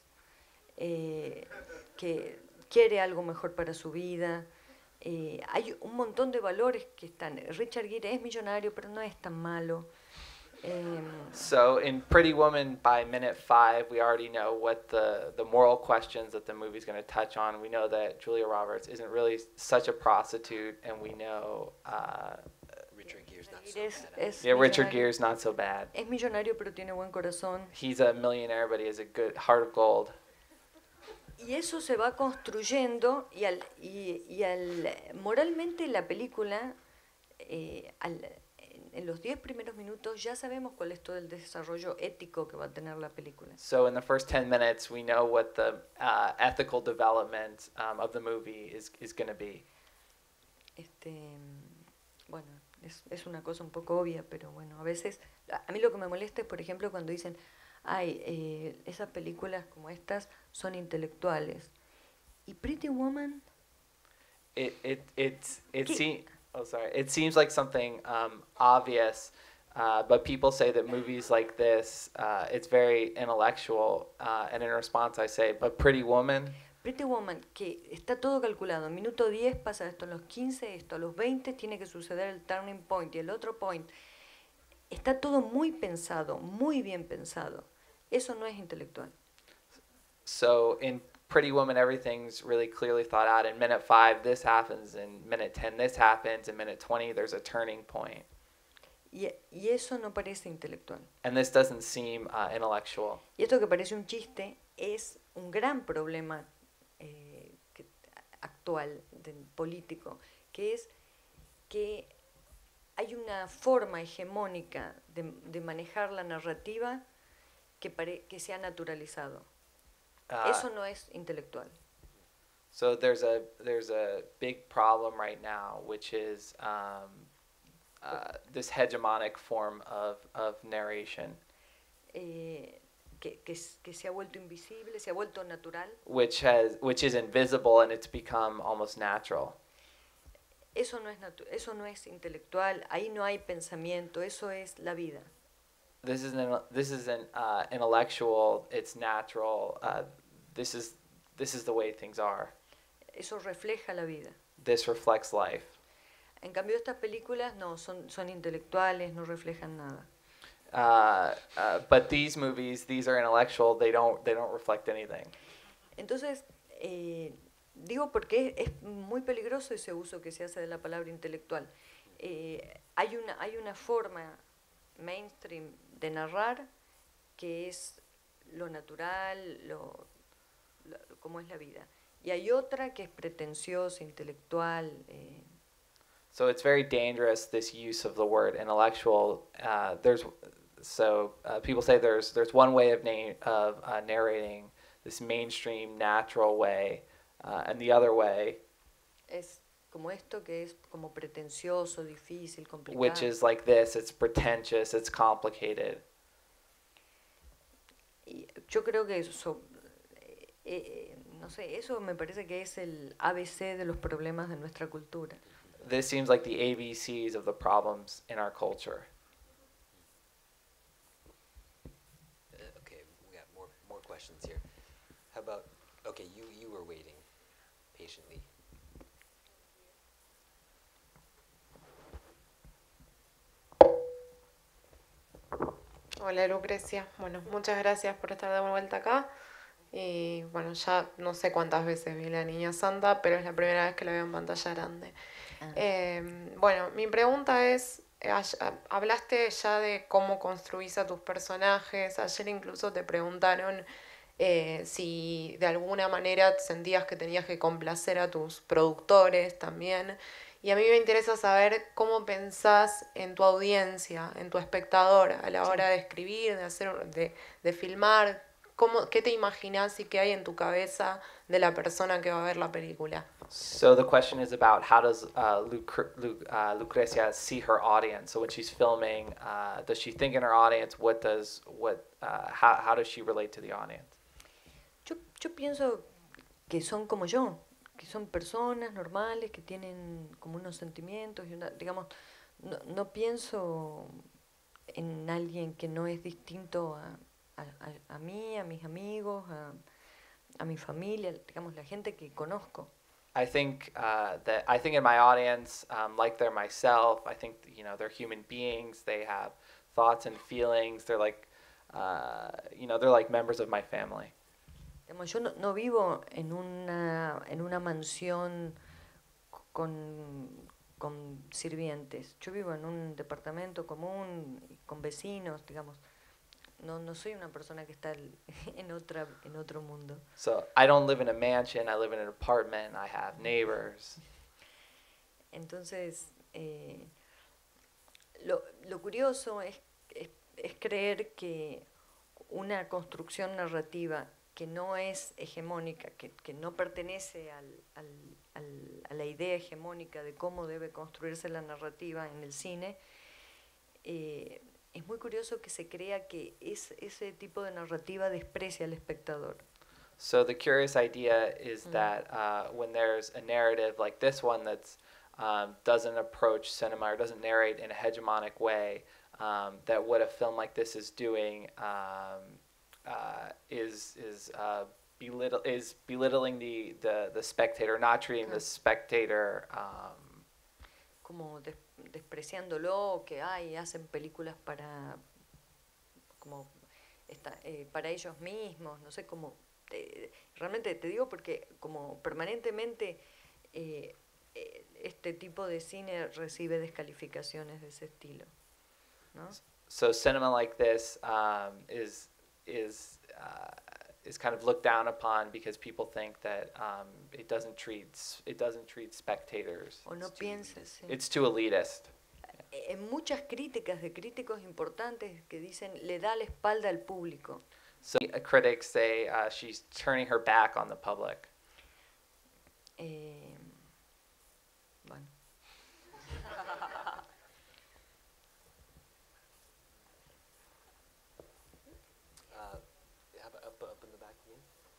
Speaker 2: que quiere algo mejor para su vida. Hay un montón de valores que están. Richard Gere es millonario, pero no es tan malo.
Speaker 3: So in Pretty Woman, by minute 5, we already know what the moral questions that the movie's going to touch on. We know that Julia Roberts isn't really such a prostitute, and we know
Speaker 4: Richard Gere's not so
Speaker 2: Es
Speaker 3: yeah, Richard
Speaker 2: millonario.
Speaker 3: Gere's not so bad.
Speaker 2: Es millonario, pero tiene buen corazón.
Speaker 3: He's a millionaire, but he has a good heart of gold.
Speaker 2: Y eso se va construyendo moralmente la película, en los 10 primeros minutos ya sabemos cuál es todo el desarrollo ético que va a tener la película.
Speaker 3: So in the first 10 minutes, we know what the ethical development of the movie is going to be.
Speaker 2: Bueno, es una cosa un poco obvia, pero bueno, a veces, a mí lo que me molesta es, por ejemplo, cuando dicen, ay, esas películas como estas son intelectuales. ¿Y Pretty Woman?
Speaker 3: It seems like something obvious, but people say that movies like this, it's very intellectual, and in response I say, but Pretty Woman,
Speaker 2: Pretty Woman, que está todo calculado. En minuto 10 pasa esto, en los 15 esto, a los 20 tiene que suceder el turning point y el otro point. Está todo muy pensado, muy bien pensado. Eso no es intelectual.
Speaker 3: So in Pretty Woman, everything's really clearly thought out. In minute 5, this happens. In minute 10, this happens. In minute 20, there's a turning point.
Speaker 2: Y eso no parece intelectual.
Speaker 3: And this doesn't seem intellectual.
Speaker 2: Y esto que parece un chiste es un gran problema actual, político, que es que hay una forma hegemónica de manejar la narrativa que se ha naturalizado. Eso no es intelectual.
Speaker 3: So there's a big problem right now, which is this hegemonic form of narration,
Speaker 2: Que se ha vuelto invisible, se ha vuelto natural.
Speaker 3: which is invisible, and it's become almost natural.
Speaker 2: Eso no es intelectual, ahí no hay pensamiento, eso es la vida.
Speaker 3: This isn't intellectual. It's natural. This is the way things are.
Speaker 2: Eso refleja la vida.
Speaker 3: This reflects life.
Speaker 2: En cambio estas películas no, son intelectuales, no reflejan nada.
Speaker 3: But these movies, these are intellectual. They don't reflect anything.
Speaker 2: Entonces, digo porque es muy peligroso ese uso que se hace de la palabra intelectual. Hay una forma mainstream de narrar, que es lo natural, cómo es la vida. Y hay otra que es pretenciosa, intelectual.
Speaker 3: So it's very dangerous, this use of the word intellectual. People say there's one way of narrating, this mainstream, natural way, and the other way,
Speaker 2: Es como esto que es como pretencioso, difícil, complicado.
Speaker 3: which is like this. It's pretentious, it's complicated.
Speaker 2: Y yo creo que eso, no sé, eso me parece que es el ABC de los problemas de nuestra cultura.
Speaker 3: This seems like the ABCs of the problems in our culture.
Speaker 4: Okay, we got more questions here. How about, okay, you were waiting patiently.
Speaker 7: Hola Lucrecia, bueno, muchas gracias por estar de vuelta acá. Y bueno, ya no sé cuántas veces vi La Niña Santa, pero es la primera vez que la veo en pantalla grande. Bueno, mi pregunta es, hablaste ya de cómo construís a tus personajes. Ayer incluso te preguntaron si de alguna manera sentías que tenías que complacer a tus productores también. Y a mí me interesa saber cómo pensás en tu audiencia, en tu espectador, a la hora de escribir, de filmar. ¿Qué te imaginás y qué hay en tu cabeza de la persona que va a ver la película?
Speaker 3: So the question is about how does Lucrecia see her audience? So when she's filming, does she think in her audience? How does she relate to the audience?
Speaker 2: Yo pienso que son como yo, que son personas normales, que tienen como unos sentimientos, digamos, no pienso en alguien que no es distinto a mí, a mis amigos, a mi familia, digamos, la gente que conozco.
Speaker 3: I think in my audience, like they're myself. I think they're human beings. They have thoughts and feelings. They're like they're like members of my family.
Speaker 2: Digamos, yo no vivo en una mansión con sirvientes. Yo vivo en un departamento común, con vecinos, digamos. No soy una persona que está en otro mundo.
Speaker 3: So I don't live in a mansion. I live in an apartment. I have neighbors.
Speaker 2: Entonces, lo curioso es creer que una construcción narrativa que no es hegemónica, que no pertenece a la idea hegemónica de cómo debe construirse la narrativa en el cine, es muy curioso que se crea que ese tipo de narrativa desprecia al espectador.
Speaker 3: So the curious idea is that when there's a narrative like this one that's doesn't approach cinema or doesn't narrate in a hegemonic way, that what a film like this is doing is belittling the spectator, not treating the spectator
Speaker 2: como despreciándolo, que hacen películas para ellos mismos, no sé cómo. Realmente te digo porque como permanentemente este tipo de cine recibe descalificaciones de ese estilo, ¿no?
Speaker 3: So cinema like this is kind of looked down upon because people think that it doesn't treat spectators.
Speaker 2: O no pienses. Sí.
Speaker 3: It's too elitist.
Speaker 2: En muchas críticas de críticos importantes que dicen le da la espalda al público.
Speaker 3: So critics say she's turning her back on the public.
Speaker 2: Bueno.
Speaker 4: Up in the back again.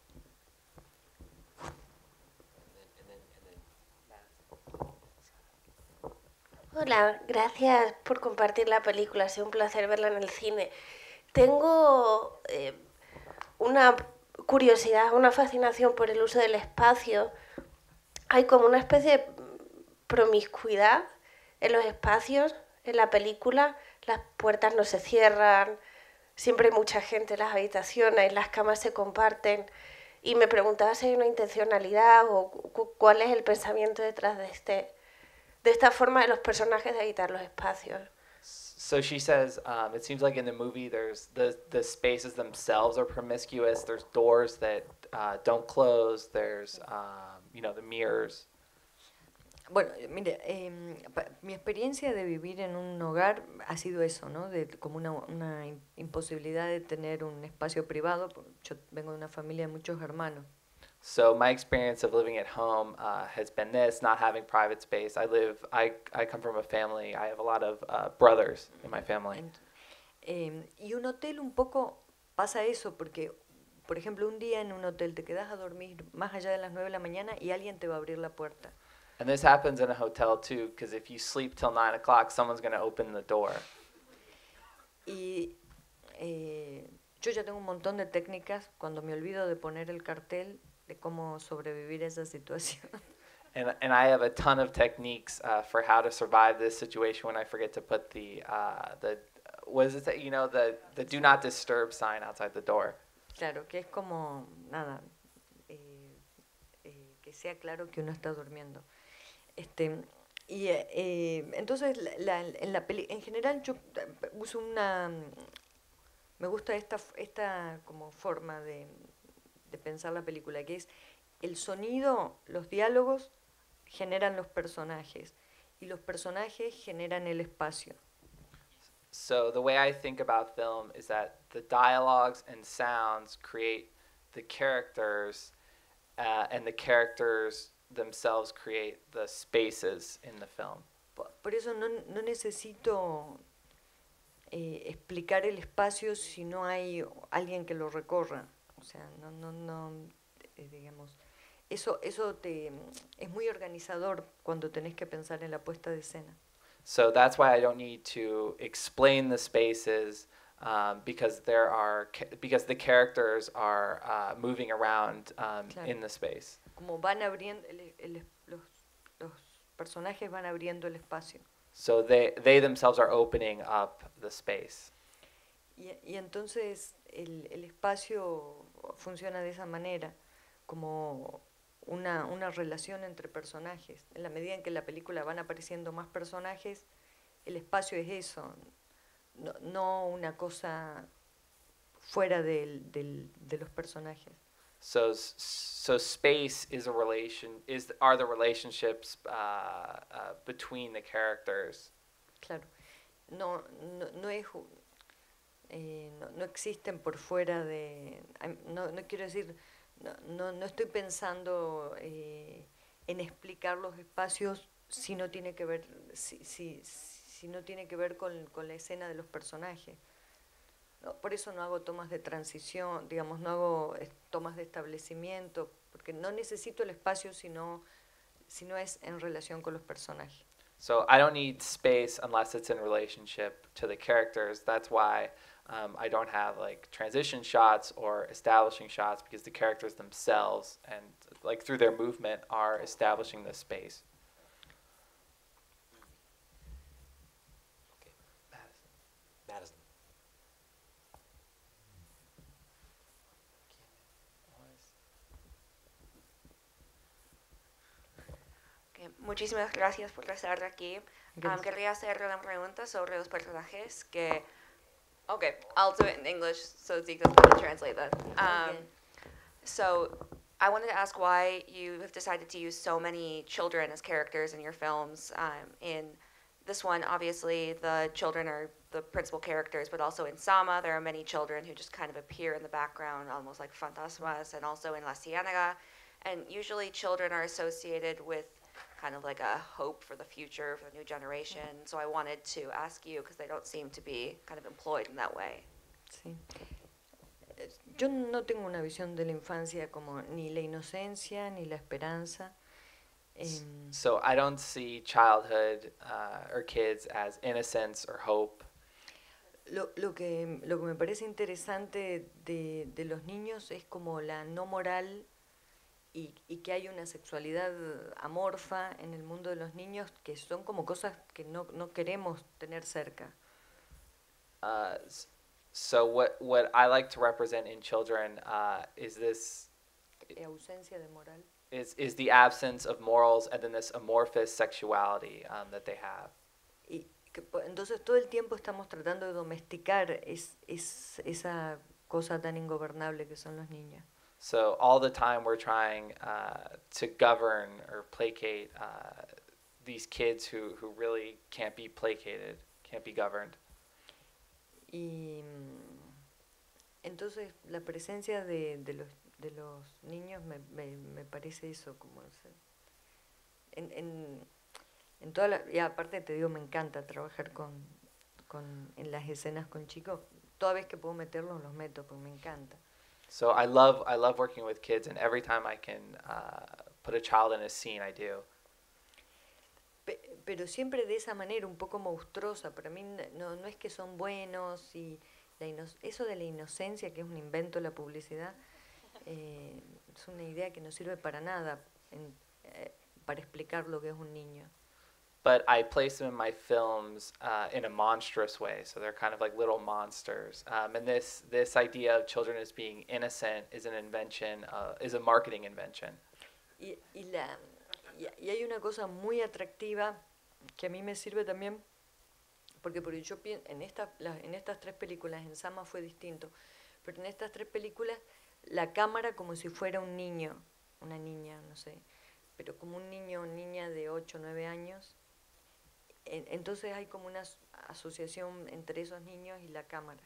Speaker 8: Hola, gracias por compartir la película, ha sido un placer verla en el cine. Tengo una curiosidad, una fascinación por el uso del espacio. Hay como una especie de promiscuidad en los espacios, en la película. Las puertas no se cierran, siempre hay mucha gente en las habitaciones, las camas se comparten. Y me preguntaba si hay una intencionalidad o cuál es el pensamiento detrás de esta forma de los personajes de habitar los espacios.
Speaker 3: So she says, it seems like in the movie there's the spaces themselves are promiscuous. There's doors that don't close. There's, the mirrors.
Speaker 2: Bueno, mire, mi experiencia de vivir en un hogar ha sido eso, ¿no? Como una imposibilidad de tener un espacio privado. Yo vengo de una familia de muchos hermanos.
Speaker 3: So my experience of living at home has been this, not having private space. I come from a family, I have a lot of brothers in my family.
Speaker 2: Y un hotel un poco pasa eso, porque, por ejemplo, un día en un hotel te quedas a dormir más allá de las 9 de la mañana y alguien te va a abrir la puerta.
Speaker 3: And this happens in a hotel too, because if you sleep till 9 o'clock, someone's going to open the door.
Speaker 2: Y yo ya tengo un montón de técnicas cuando me olvido de poner el cartel de cómo sobrevivir a esa situación.
Speaker 3: And I have a ton of techniques for how to survive this situation when I forget to put the what is it that, the do not disturb sign outside the door.
Speaker 2: Claro, que es como, nada, que sea claro que uno está durmiendo. Entonces, en general yo uso me gusta esta como forma de pensar la película, que es el sonido, los diálogos generan los personajes y los personajes generan el espacio.
Speaker 3: So the way I think about film is that the dialogues and sounds create the characters, and the characters themselves create the spaces in the film.
Speaker 2: Por eso no necesito explicar el espacio si no hay alguien que lo recorra. O sea, digamos, eso es muy organizador cuando tenés que pensar en la puesta de escena.
Speaker 3: So that's why I don't need to explain the spaces, because the characters are moving around
Speaker 2: Claro.
Speaker 3: in the space.
Speaker 2: Como van abriendo, los personajes van abriendo el espacio.
Speaker 3: So they themselves are opening up the space.
Speaker 2: Y entonces el espacio funciona de esa manera, como una relación entre personajes. En la medida en que en la película van apareciendo más personajes, el espacio es eso, no una cosa fuera de los personajes.
Speaker 3: So space is are the relationships between the characters.
Speaker 2: Claro, no existen por fuera de, no quiero decir, no estoy pensando en explicar los espacios si no tiene que ver si no tiene que ver con la escena de los personajes. No, por eso no hago tomas de transición, digamos, no hago tomas de establecimiento, porque no necesito el espacio si no es en relación con los personajes.
Speaker 3: So I don't need space unless it's in relationship to the characters. That's why I don't have like transition shots or establishing shots, because the characters themselves and like through their movement are establishing the space.
Speaker 4: Okay. Madison.
Speaker 9: Okay, muchísimas gracias por estar aquí.
Speaker 2: Gracias.
Speaker 9: Quería hacer una pregunta sobre los personajes que... Okay, I'll do it in English so Zeke doesn't have to translate that.
Speaker 2: Okay.
Speaker 9: So I wanted to ask why you have decided to use so many children as characters in your films. In this one, obviously, the children are the principal characters, but also in Sama, there are many children who just kind of appear in the background, almost like fantasmas, and also in La Ciénaga. And usually children are associated with kind of like a hope for the future, for the new generation. So I wanted to ask you, because they don't seem to be kind of employed in that way.
Speaker 2: Sí. Yo no tengo una visión de la infancia como ni la inocencia ni la esperanza.
Speaker 3: So I don't see childhood or kids as innocence or hope.
Speaker 2: Lo que me parece interesante de los niños es como la no moral y que hay una sexualidad amorfa en el mundo de los niños, que son como cosas que no queremos tener cerca.
Speaker 3: So what I like to represent in children is this
Speaker 2: Ausencia de moral.
Speaker 3: is the absence of morals and then this amorphous sexuality that they have.
Speaker 2: Y Entonces todo el tiempo estamos tratando de domesticar esa cosa tan ingobernable que son los niños.
Speaker 3: So all the time we're trying to govern or placate these kids who really can't be placated, can't be governed.
Speaker 2: Y entonces la presencia de los niños me parece eso, como en toda y aparte te digo, me encanta trabajar en las escenas con chicos. Toda vez que puedo meterlos, los meto, porque me encanta.
Speaker 3: So I love working with kids, and every time I can put a child in a scene, I do.
Speaker 2: Pero siempre de esa manera, un poco monstruosa. Para mí no es que son buenos y eso de la inocencia, que es un invento de la publicidad, es una idea que no sirve para nada para explicar lo que es un niño.
Speaker 3: But I place them in my films in a monstrous way, so they're kind of like little monsters. And this idea of children as being innocent is an invention, is a marketing invention.
Speaker 2: Y hay una cosa muy atractiva que a mí me sirve también, porque yo en estas tres películas, en Sama fue distinto, pero en estas tres películas la cámara como si fuera un niño, una niña, no sé, pero como un niño o niña de 8 o 9 años. Entonces hay como una asociación entre esos niños y la cámara.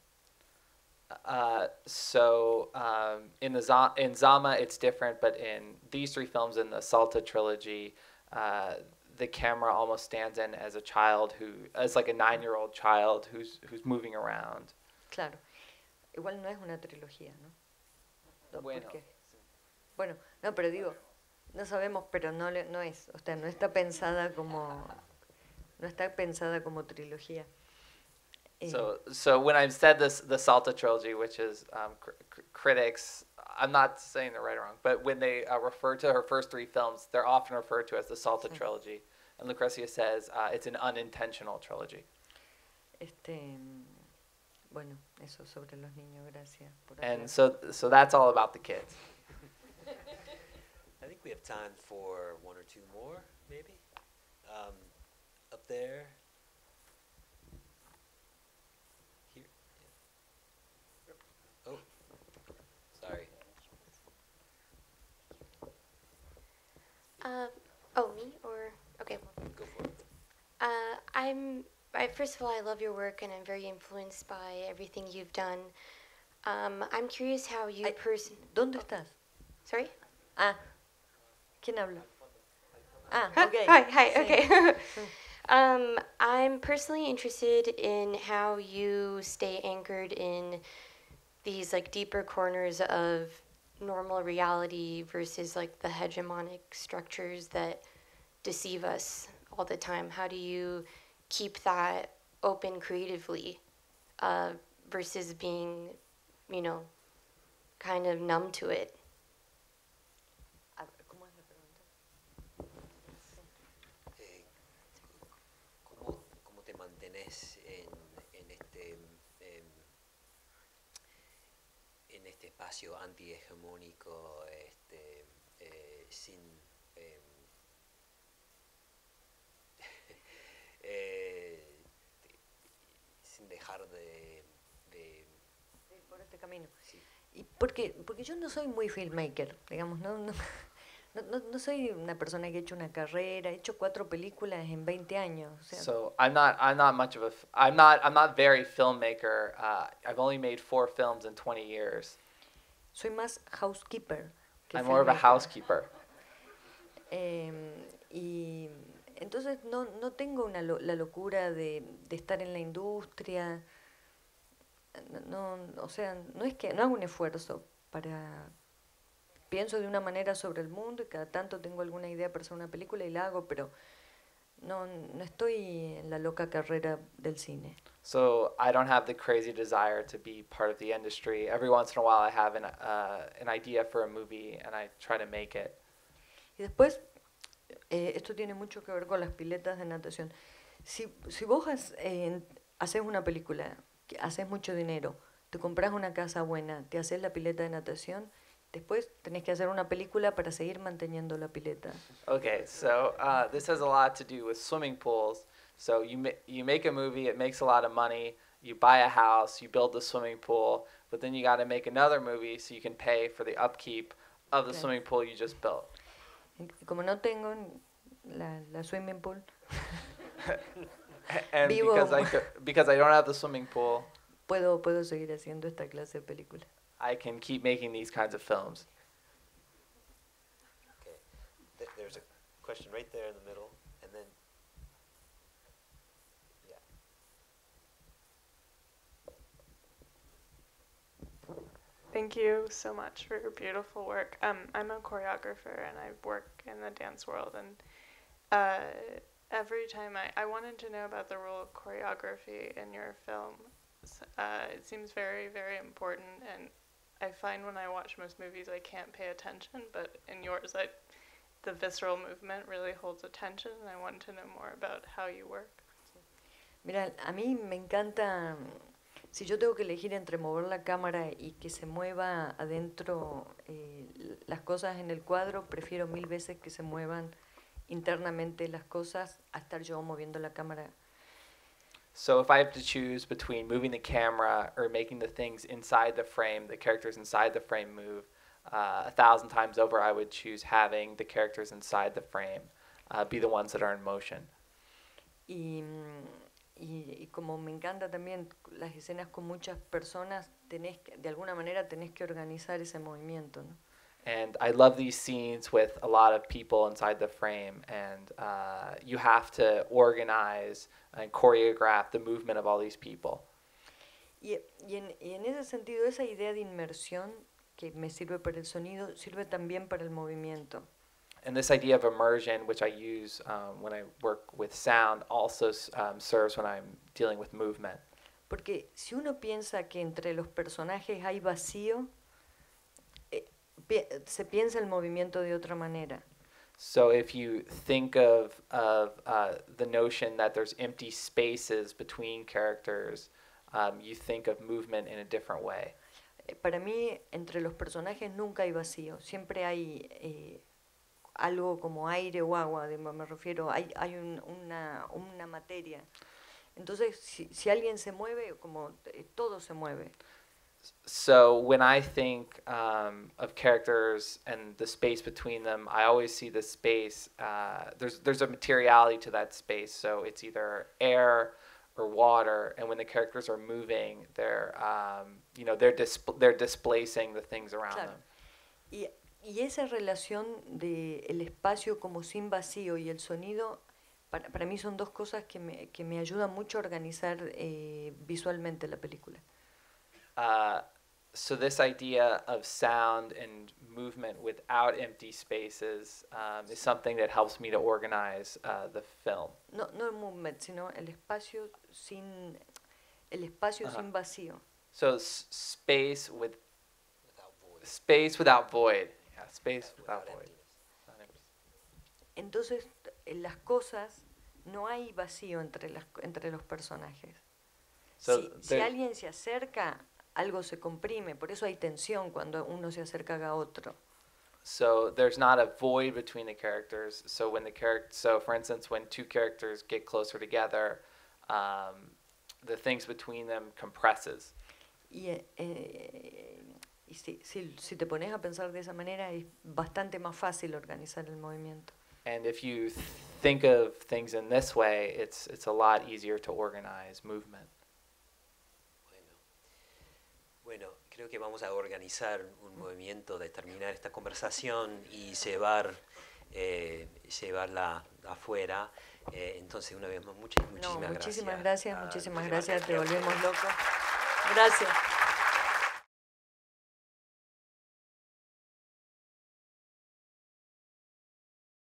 Speaker 3: In Zama it's different, but in these three films in the Salta trilogy, the camera almost stands in as a child as like a 9-year-old child who's moving around.
Speaker 2: Claro. Igual no es una trilogía, ¿no?
Speaker 3: Bueno.
Speaker 2: Bueno, no, pero digo, no sabemos, pero no es, o sea, no está pensada como trilogía.
Speaker 3: So when I've said the Salta trilogy, which is critics, I'm not saying they're right or wrong, but when they refer to her first three films, they're often referred to as the Salta trilogy. And Lucrecia says it's an unintentional trilogy.
Speaker 2: Bueno, eso sobre los niños, gracias.
Speaker 3: And so that's all about the kids.
Speaker 4: I think we have time for one or two more, maybe. Up there. Here. Yeah. Oh, sorry.
Speaker 10: Me or okay.
Speaker 4: Go for it.
Speaker 10: First of all, I love your work, and I'm very influenced by everything you've done. I'm curious how you
Speaker 2: ¿Dónde estás?
Speaker 10: Sorry?
Speaker 2: ¿Quién habla? Okay.
Speaker 10: Hi,
Speaker 2: Sí.
Speaker 10: okay. I'm personally interested in how you stay anchored in these like deeper corners of normal reality versus like the hegemonic structures that deceive us all the time. How do you keep that open creatively versus being, kind of numb to it?
Speaker 2: ¿Cómo es la pregunta?
Speaker 4: ¿Cómo te mantienes en este espacio antihegemónico sin dejar de
Speaker 2: Ir por este camino?
Speaker 4: Sí.
Speaker 2: Y porque yo no soy muy filmmaker, digamos, no soy una persona que ha hecho una carrera, he hecho 4 películas en 20 años. O sea,
Speaker 3: So I'm not much of I'm not very filmmaker. I've only made 4 films in 20 years.
Speaker 2: soy más housekeeper que
Speaker 3: I'm more of a
Speaker 2: filmmaker.
Speaker 3: housekeeper.
Speaker 2: Y entonces no tengo la locura de estar en la industria. O sea, no es que no hago un esfuerzo pienso de una manera sobre el mundo y cada tanto tengo alguna idea para hacer una película y la hago, pero no estoy en la loca carrera del cine.
Speaker 3: So I don't have the crazy desire to be part of the industry. Every once in a while I have an idea for a movie and I try to make it.
Speaker 2: Y después, esto tiene mucho que ver con las piletas de natación. Si vos haces una película, haces mucho dinero, te compras una casa buena, te haces la pileta de natación, después tenés que hacer una película para seguir manteniendo la pileta.
Speaker 3: Okay, so this has a lot to do with swimming pools. So you make a movie, it makes a lot of money, you buy a house, you build the swimming pool, but then you got to make another movie so you can pay for the upkeep of the swimming pool you just built.
Speaker 2: Como no tengo la swimming pool,
Speaker 3: And because I don't have the swimming pool,
Speaker 2: puedo seguir haciendo esta clase de película.
Speaker 3: I can keep making these kinds of films.
Speaker 4: Okay. There's a question right there in the middle, and then
Speaker 11: Thank you so much for your beautiful work. I'm a choreographer and I work in the dance world, and every time I wanted to know about the role of choreography in your film. It seems very, very important, and I find when I watch most movies I can't pay attention, but in yours the visceral movement really holds attention, and I want to know more about how you work.
Speaker 2: Mira, a mí me encanta, si yo tengo que elegir entre mover la cámara y que se mueva adentro las cosas en el cuadro, prefiero 1000 veces que se muevan internamente las cosas a estar yo moviendo la cámara.
Speaker 3: So if I have to choose between moving the camera or making the things inside the frame, the characters inside the frame move, 1,000 times over, I would choose having the characters inside the frame be the ones that are in motion.
Speaker 2: Y como me encanta también las escenas con muchas personas, de alguna manera tenés que organizar ese movimiento, ¿no?
Speaker 3: And I love these scenes with a lot of people inside the frame, and you have to organize and choreograph the movement of all these people.
Speaker 2: Y en ese sentido, esa idea de inmersión que me sirve para el sonido, sirve también para el movimiento.
Speaker 3: And this idea of immersion, which I use when I work with sound, also serves when I'm dealing with movement.
Speaker 2: Porque si uno piensa que entre los personajes hay vacío, se piensa el movimiento de otra manera.
Speaker 3: So if you think of the notion that there's empty spaces between characters, you think of movement in a different way.
Speaker 2: Para mí, entre los personajes nunca hay vacío, siempre hay algo como aire o agua, me refiero, hay una materia. Entonces, si alguien se mueve, como todo se mueve.
Speaker 3: So when I think of characters and the space between them, I always see the space. There's a materiality to that space, so it's either air or water. And when the characters are moving, they're displacing the things around them.
Speaker 2: Y esa relación de el espacio como sin vacío y el sonido, para mí son dos cosas que me ayudan mucho a organizar visualmente la película.
Speaker 3: So this idea of sound and movement without empty spaces is something that helps me to organize the film.
Speaker 2: No el movement, sino el espacio sin vacío.
Speaker 3: So space without void. Yeah, space without void.
Speaker 2: Entonces, en las cosas no hay vacío entre los personajes.
Speaker 3: So
Speaker 2: si alguien se acerca, algo se comprime, por eso hay tensión cuando uno se acerca a otro.
Speaker 3: So there's not a void between the characters. So for instance, when two characters get closer together, the things between them compresses.
Speaker 2: Y si te pones a pensar de esa manera, es bastante más fácil organizar el movimiento.
Speaker 3: And if you think of things in this way, it's a lot easier to organize movement.
Speaker 4: Bueno, creo que vamos a organizar un movimiento de terminar esta conversación y llevarla afuera. Entonces, una vez más, muchísimas gracias.
Speaker 2: Muchísimas gracias, te volvemos locos. Gracias.